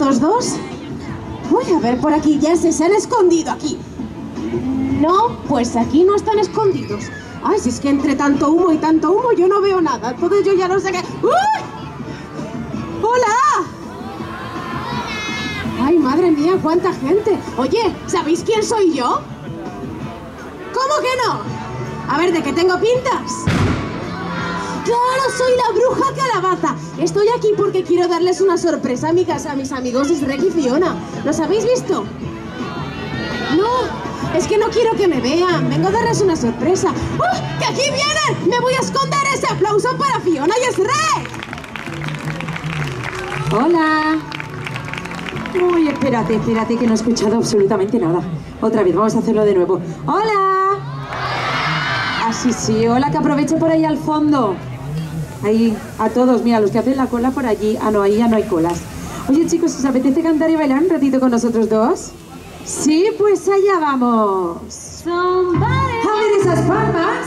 estos dos? Voy a ver por aquí, ya se han escondido aquí. No, pues aquí no están escondidos. Ay, si es que entre tanto humo y tanto humo yo no veo nada. Entonces yo ya no sé qué... ¡Uy! ¡Hola! Ay, madre mía, cuánta gente. Oye, ¿sabéis quién soy yo? ¿Cómo que no? A ver, ¿de qué tengo pintas? ¡Claro, soy la bruja calabaza! Estoy aquí porque quiero darles una sorpresa a mi casa, a mis amigos Shrek y Fiona. ¿Los habéis visto? No, es que no quiero que me vean. Vengo a darles una sorpresa. ¡Oh, que aquí vienen! ¡Me voy a esconder! ¡Ese aplauso para Fiona y Shrek! ¡Hola! Uy, espérate, que no he escuchado absolutamente nada. Otra vez, vamos a hacerlo de nuevo. ¡Hola! Ah, sí, hola, que aproveche por ahí al fondo. Ahí, a todos, mira, los que hacen la cola por allí. Ah, no, ahí ya no hay colas. Oye, chicos, ¿os apetece cantar y bailar un ratito con nosotros dos? Sí, pues allá vamos. A ver esas palmas.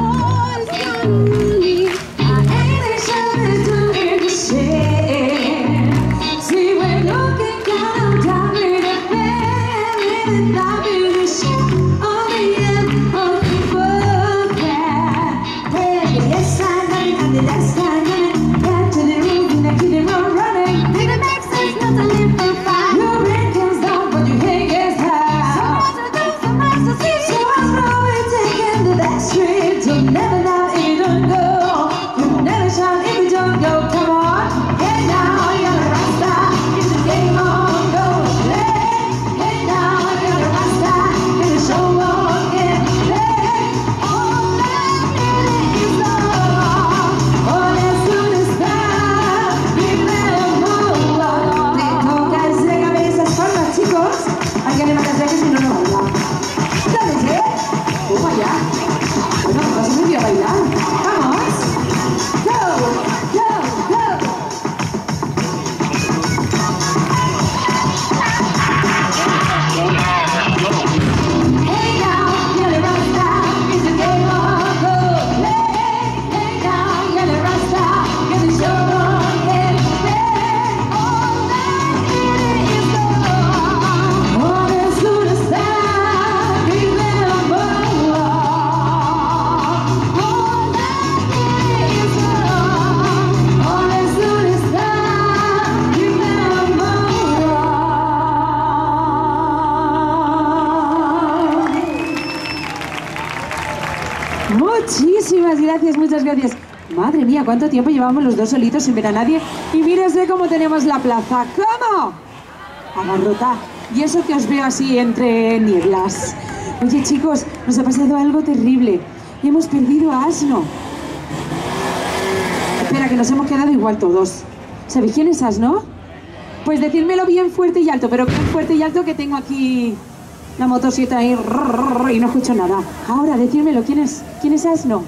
Muchas gracias. Madre mía, cuánto tiempo llevamos los dos solitos sin ver a nadie. Y mírese cómo tenemos la plaza. ¿Cómo? Abarrotada. Y eso que os veo así entre nieblas. Oye, chicos, nos ha pasado algo terrible. Y hemos perdido a Asno. Espera, que nos hemos quedado igual todos. ¿Sabéis quién es Asno? Pues decírmelo bien fuerte y alto, pero bien fuerte y alto, que tengo aquí la motosierra ahí y no escucho nada. Ahora, decírmelo, ¿quién es Asno?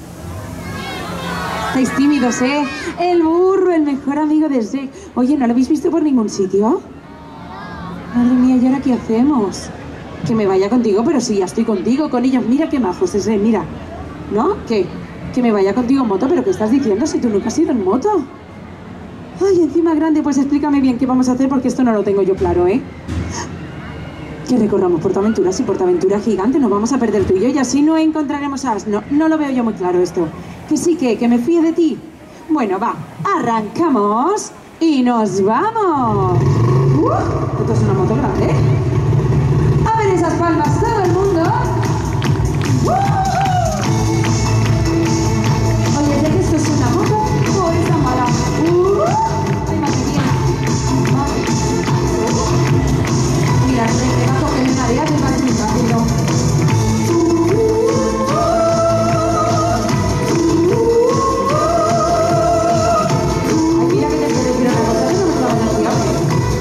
Estáis tímidos, ¿eh? El burro, el mejor amigo de Shrek. Oye, ¿no lo habéis visto por ningún sitio? Madre mía, ¿y ahora qué hacemos? Que me vaya contigo, pero si ya estoy contigo, con ellos. Mira qué majos, Shrek, mira. ¿No? ¿Qué? Que me vaya contigo en moto, ¿pero qué estás diciendo si tú nunca has ido en moto? Ay, encima grande, pues explícame bien qué vamos a hacer, porque esto no lo tengo yo claro, ¿eh? Que recorramos Portaventuras y Portaventura gigante, nos vamos a perder tú y yo y así no encontraremos a Asno. No lo veo yo muy claro esto. Que sí, que me fíe de ti. Bueno, va, arrancamos y nos vamos. Esto es una moto grande, ¿eh? A ver esas palmas, todo el mundo. Oye, ¿de que esto es una moto o es tan mala? Ay, madre mía. Mira, te va a coger una área que va a ser muy rápido. Mira que te quiero decir una cosa, eso no me lo van a decir.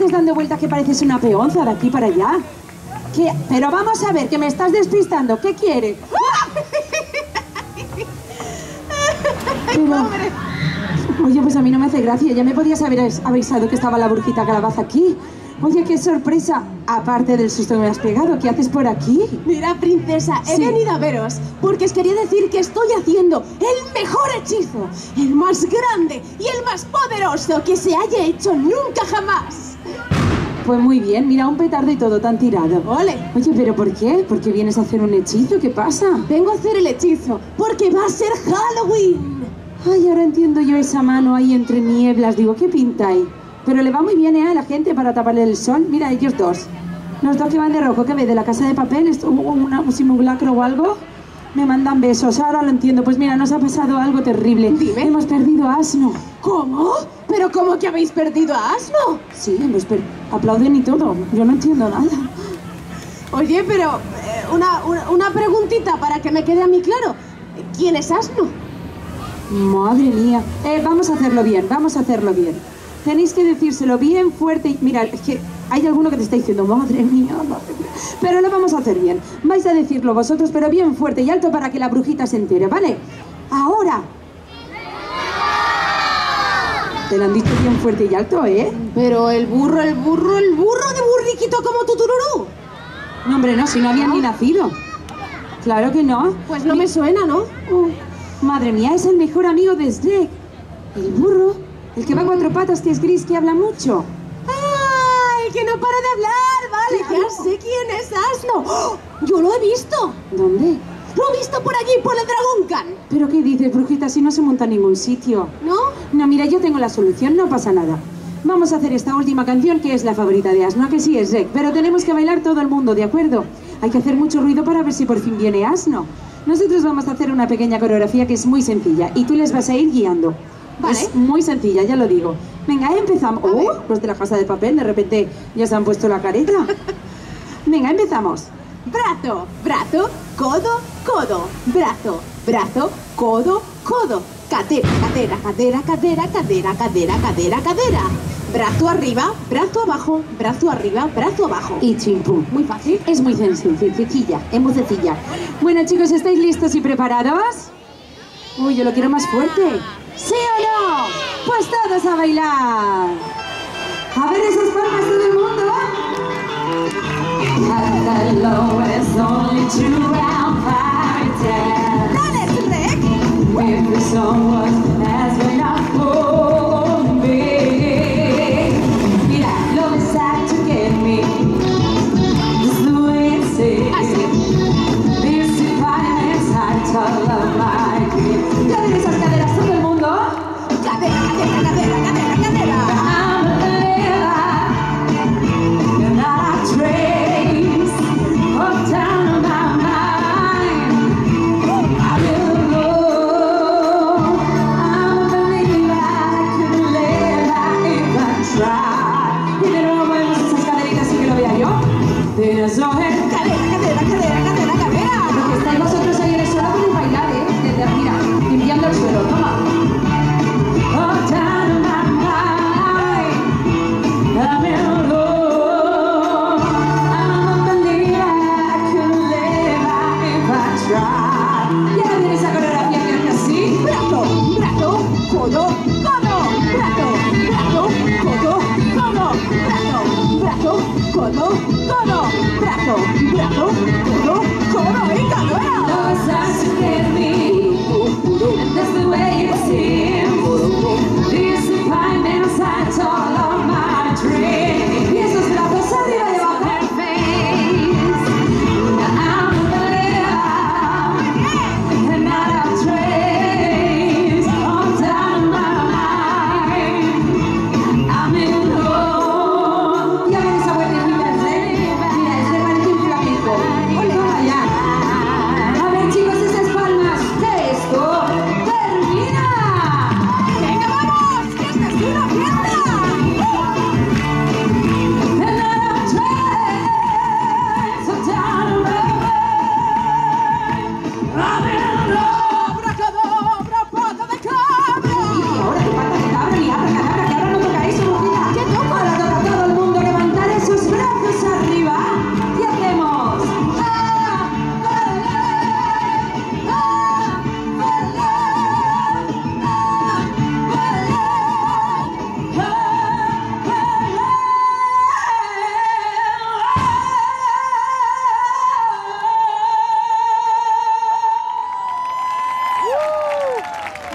sigues dando vueltas que pareces una peonza de aquí para allá? ¿Qué? Pero vamos a ver, que me estás despistando. ¿Qué quiere? Pero... Oye, pues a mí no me hace gracia. Ya me podías haber avisado que estaba la brujita calabaza aquí. Oye, qué sorpresa. Aparte del susto que me has pegado, ¿qué haces por aquí? Mira, princesa, he venido a veros porque os quería decir que estoy haciendo el mejor hechizo, el más grande y el más poderoso que se haya hecho nunca jamás. Pues muy bien, mira, un petardo y todo tan tirado. ¡Ole! Oye, ¿pero por qué? ¿Por qué vienes a hacer un hechizo? ¿Qué pasa? Vengo a hacer el hechizo porque va a ser Halloween. Ay, ahora entiendo yo esa mano ahí entre nieblas. Digo, ¿qué pinta ahí? Pero le va muy bien, a la gente para taparle el sol. Mira, ellos dos. Los dos que van de rojo, ¿qué ve? ¿De la Casa de Papel? ¿Esto, un simulacro o algo? Me mandan besos, ahora lo entiendo. Pues mira, nos ha pasado algo terrible. Dime. Hemos perdido a Asno. ¿Cómo? ¿Pero cómo que habéis perdido a Asno? Sí, hemos aplauden y todo. Yo no entiendo nada. Oye, pero una preguntita para que me quede a mí claro. ¿Quién es Asno? Madre mía. Vamos a hacerlo bien, vamos a hacerlo bien. Tenéis que decírselo bien fuerte y... Mira, es que hay alguno que te está diciendo, madre mía, madre mía. Pero lo vamos a hacer bien. Vais a decirlo vosotros, pero bien fuerte y alto para que la brujita se entere, ¿vale? Ahora. Te lo han dicho bien fuerte y alto, ¿eh? Pero el burro de burriquito como tu tururú. No, hombre, no, si no habían ni nacido. Claro que no. Pues no me suena, ¿no? Madre mía, es el mejor amigo de Shrek. El burro, el que va a cuatro patas, que es gris, que habla mucho. ¡Ah! El que no para de hablar, vale. Claro. Ya sé quién es Asno. ¡Oh! Yo lo he visto. ¿Dónde? Lo he visto por allí, por el Dragon Khan. ¿Pero qué dices, brujita, si no se monta en ningún sitio? ¿No? No, mira, yo tengo la solución, no pasa nada. Vamos a hacer esta última canción que es la favorita de Asno, que sí es Shrek, pero tenemos que bailar todo el mundo, ¿de acuerdo? Hay que hacer mucho ruido para ver si por fin viene Asno. Nosotros vamos a hacer una pequeña coreografía que es muy sencilla y tú les vas a ir guiando. Vale. Es muy sencilla, ya lo digo. Venga, empezamos. Los de la Casa de Papel de repente ya se han puesto la careta. Venga, empezamos. Brazo, brazo, codo, codo. Brazo, brazo, codo, codo. Cadera, cadera, cadera, cadera, cadera, cadera, cadera, cadera. Brazo arriba, brazo abajo, brazo arriba, brazo abajo. Y chimpum. Muy fácil. Es muy sencilla, es muy sencilla. Bueno, chicos, ¿estáis listos y preparados? Uy, yo lo quiero más fuerte. ¿Sí o no? Pues todos a bailar. A ver esas palmas todo el mundo. At the lowest, only 2 round fighting. ¡Dale, Shrek! If the song was as when I for me. Mira, love is out to get me. This is the way it says. Así. This is violence, I tell of my dream. ¿Ya ven esas caderas todo el mundo? Cadera, cadera, cadera, cadera, cadera. I'm a believer, and not a trace of down on my mind. I will know. I'm a believer, I could live if I tried. Y de nuevo movemos esas caderitas así que lo vea yo. There's no end. Cadera, cadera, cadera, cadera, cadera. Porque estáis vosotros ahí en el suelo, podéis bailar, desde, mira, limpiando el suelo, toma. Oh, down on my mind, I'm in love. I'm a believer, I could live if I tried. Y ahora viene esa coreografía que hace así. Brazo, brazo, codo, codo. Brazo, brazo, codo, codo. Brazo, brazo, codo, codo. Brazo, brazo, codo, codo. ¡Y cadera! Love starts to get me, and that's the way it seems. Disappointment inside all of my dreams. Y esos brazos arriba y abajo. Her face. I'm a believer, and not a trace. On down my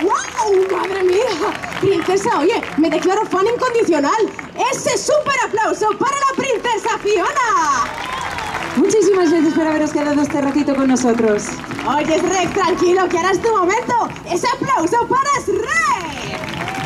¡Wow! ¡Madre mía! Princesa, oye, me declaro fan incondicional. ¡Ese súper aplauso para la princesa Fiona! Muchísimas gracias por haberos quedado este ratito con nosotros. Oye, Shrek, tranquilo, que ahora es tu momento. ¡Ese aplauso para Shrek!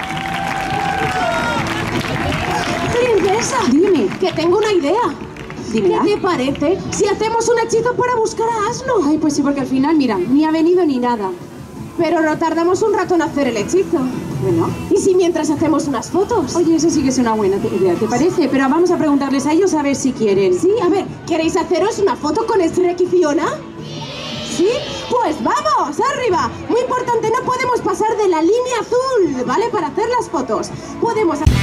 Princesa, Dime. que tengo una idea. Dímela. ¿Qué te parece si hacemos un hechizo para buscar a Asno? Ay, pues sí, porque al final, mira, ni ha venido ni nada. Pero no tardamos un rato en hacer el hechizo. Bueno. ¿Y si mientras hacemos unas fotos? Oye, eso sí que es una buena idea, ¿te parece? Pero vamos a preguntarles a ellos a ver si quieren. Sí, a ver, ¿queréis haceros una foto con Shrek y Fiona? ¿Sí? Pues vamos, arriba. Muy importante, no podemos pasar de la línea azul, ¿vale? Para hacer las fotos. Podemos hacer...